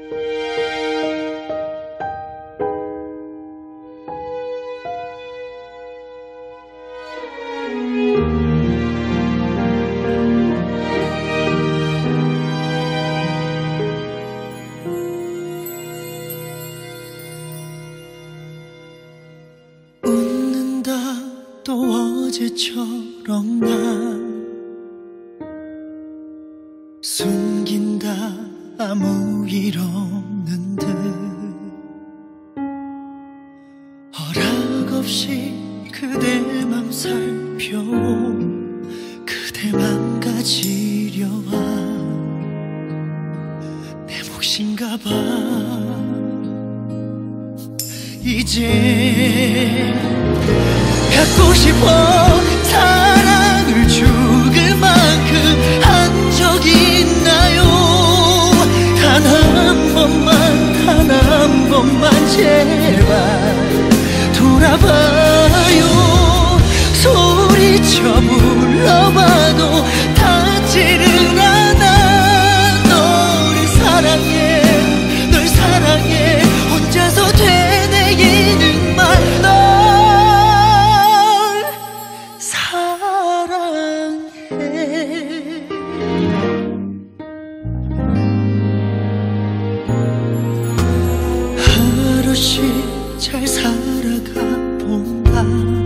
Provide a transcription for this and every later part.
웃는다 또 어제처럼 난 숨긴다 아무 일 없는 듯 허락 없이 그대 맘 살펴 그대만 가지려 내 몫인가 봐. 이제 갖고 싶어 사랑을 죽을 만큼 한 적이 있나요? 단 한 번만 단 한 번만 제발 돌아봐요. 소리쳐 불러봐도 닿지를 않아. 너를 사랑해 널 사랑해 혼자서 되뇌이는 말 널 사랑해. 하루씩 잘 살아가 본다.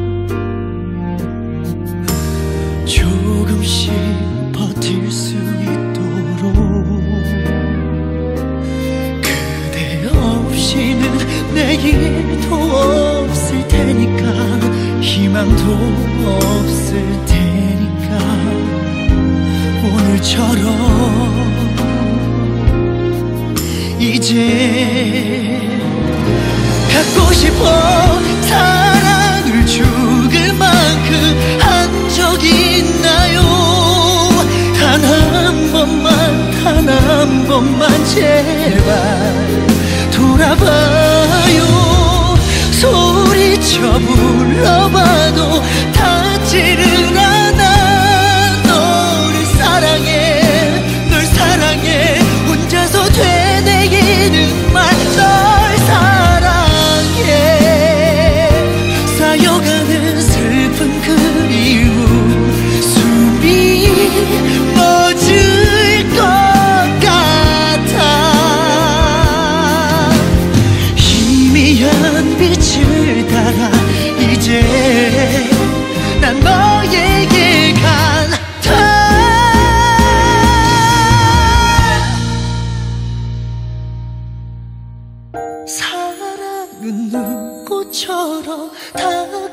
조금씩 버틸 수 있도록 그대 없이는 내일도 없을 테니까 희망도 없을 테니까 오늘처럼 이제 갖고 싶어 사랑을 죽을 만큼 한 적이 있나요? 단 한 번만 단 한 번만 제발 돌아봐요. 소리쳐 불러봐도 닿지를 않아. 너를 사랑해 널 사랑해 혼자서 되뇌이는 말 널 사랑해. 쌓여가는 슬픈 그리움 숨이 멎을 것 같아. 희미한 빛을 따라 이제 난 너에게 간다. 사랑은 눈꽃처럼